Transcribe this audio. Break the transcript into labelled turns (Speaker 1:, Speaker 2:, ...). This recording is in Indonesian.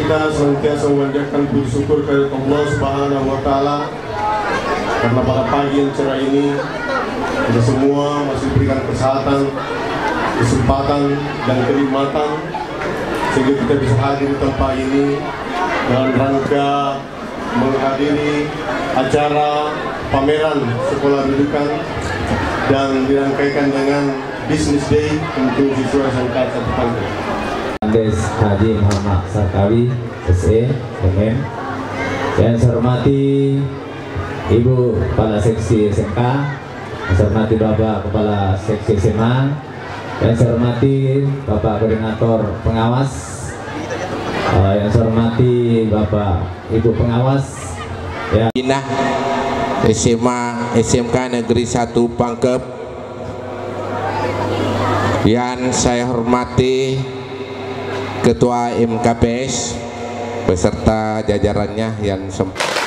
Speaker 1: kita senantiasa memanjatkan puji syukur kepada Allah Subhanahu wa Ta'ala karena pada pagi yang cerah ini kita semua masih diberikan kesehatan, kesempatan dan kenikmatan sehingga kita bisa hadir di tempat ini dalam rangka menghadiri acara pameran sekolah rujukan dan dirangkaikan dengan Business Day untuk siswa SMK Pangkep.
Speaker 2: Andes Haji Muhammad Sarkawi, SE, MM. Yang saya hormati Ibu Kepala Seksi SMK, yang saya hormati Bapak Kepala Seksi SMA, yang saya hormati Bapak Koordinator Pengawas, yang saya hormati Bapak Ibu Pengawas, ya.
Speaker 3: SMA SMK Negeri 1 Pangkep. Yang saya hormati Ketua MKPS beserta jajarannya yang